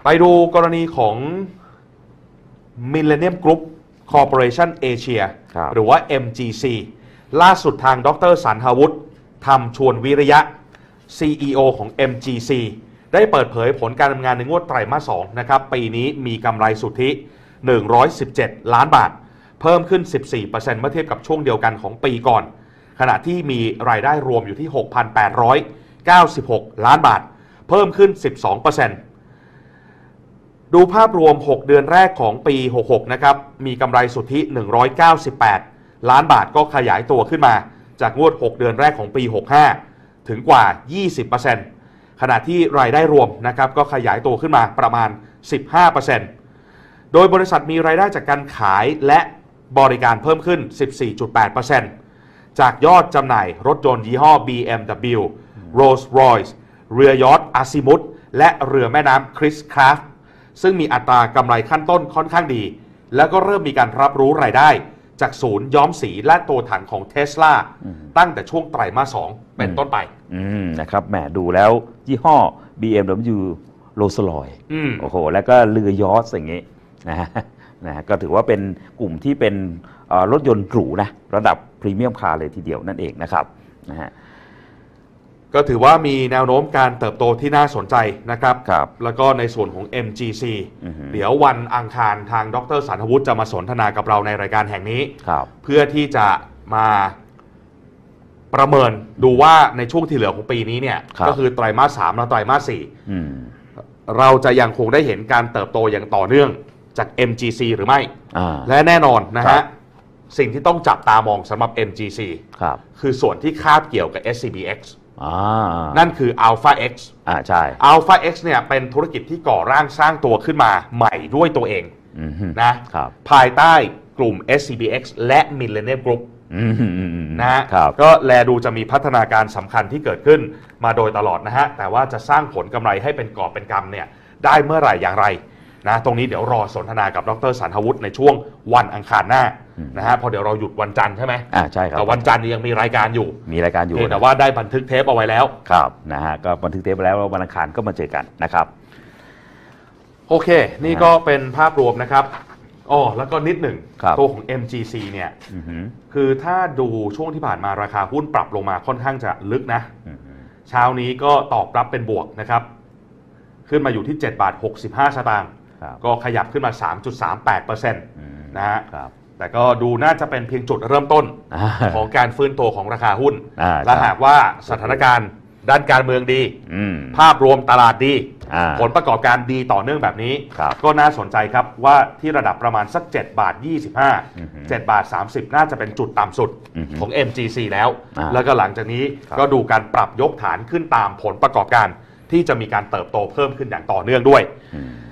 ไปดูกรณีของ Millennium Group Corporation Asia หรือว่า MGC ล่าสุดทางดร.สันหวุฒิธรรมชวนวิริยะ CEO ของ MGC ได้เปิดเผยผลการดำเนินงานในงวดไตรมาส 2 นะครับปีนี้มีกำไรสุทธิ117 ล้านบาทเพิ่มขึ้น 14% เมื่อเทียบกับช่วงเดียวกันของปีก่อนขณะที่มีรายได้รวมอยู่ที่ 6,896 ล้านบาทเพิ่มขึ้น 12%ดูภาพรวม6เดือนแรกของปี66นะครับมีกำไรสุทธิ198ล้านบาทก็ขยายตัวขึ้นมาจากงวด6เดือนแรกของปี65ถึงกว่า 20% ขณะที่รายได้รวมนะครับก็ขยายตัวขึ้นมาประมาณ 15%โดยบริษัทมีรายได้จากการขายและบริการเพิ่มขึ้น 14.8% จากยอดจำหน่ายรถยนต์ยี่ห้อ BMW Rolls-Royce เรือยอชต์อาซิมุตและเรือแม่น้ำคริสคราฟซึ่งมีอัตรากำไรขั้นต้นค่อนข้างดีแล้วก็เริ่มมีการรับรู้รายได้จากศูนย์ย้อมสีและตัวถังของ Tesla ตั้งแต่ช่วงไตรมาส 2 เป็นต้นไปนะครับแหมดูแล้วยี่ห้อ BMW Rolls-Royce โอ้โหแล้วก็เรือยอชต์อย่างงี้นะก็ถือว่าเป็นกลุ่มที่เป็นรถยนต์หรูนะระดับพรีเมียมคาร์เลยทีเดียวนั่นเองนะครับนะฮะก็ถือว่ามีแนวโน้มการเติบโตที่น่าสนใจนะครับแล้วก็ในส่วนของ MGC เดี๋ยววันอังคารทางดร.สันหวุฒิจะมาสนทนากับเราในรายการแห่งนี้เพื่อที่จะมาประเมินดูว่าในช่วงที่เหลือของปีนี้เนี่ยก็คือไตรมาส 3และไตรมาส 4เราจะยังคงได้เห็นการเติบโตอย่างต่อเนื่องจาก MGC หรือไม่และแน่นอนนะฮะสิ่งที่ต้องจับตามองสำหรับ MGC คือส่วนที่คาบเกี่ยวกับ SCBX นั่นคือ Alpha X ใช่ Alpha X เนี่ยเป็นธุรกิจที่ก่อร่างสร้างตัวขึ้นมาใหม่ด้วยตัวเองนะภายใต้กลุ่ม SCBX และ Millennium Group นะฮะก็แลดูจะมีพัฒนาการสำคัญที่เกิดขึ้นมาโดยตลอดนะฮะแต่ว่าจะสร้างผลกำไรให้เป็นกอบเป็นกำเนี่ยได้เมื่อไหร่อย่างไรนะตรงนี้เดี๋ยวรอสนทนากับดร.สันหวุฒิในช่วงวันอังคารหน้านะฮะพอเดี๋ยวเราหยุดวันจันทร์ใช่ไหมใช่ครับแต่วันจันทร์ยังมีรายการอยู่แต่ว่าได้บันทึกเทปเอาไว้แล้วครับนะฮะก็บันทึกเทปไปแล้ววันอังคารก็มาเจอกันนะครับโอเคนี่ก็เป็นภาพรวมนะครับแล้วก็นิดหนึ่งตัวของ MGC เนี่ยคือถ้าดูช่วงที่ผ่านมาราคาหุ้นปรับลงมาค่อนข้างจะลึกนะเช้านี้ก็ตอบรับเป็นบวกนะครับขึ้นมาอยู่ที่7.65 สตางค์ก็ขยับขึ้นมา 3.38% นะฮะแต่ก็ดูน่าจะเป็นเพียงจุดเริ่มต้นของการฟื้นตัวของราคาหุ้นและหากว่าสถานการณ์ด้านการเมืองดีภาพรวมตลาดดีผลประกอบการดีต่อเนื่องแบบนี้ก็น่าสนใจครับว่าที่ระดับประมาณสัก7.25 7.30 น่าจะเป็นจุดต่ำสุดของ MGC แล้วก็หลังจากนี้ก็ดูการปรับยกฐานขึ้นตามผลประกอบการที่จะมีการเติบโตเพิ่มขึ้นอย่างต่อเนื่องด้วย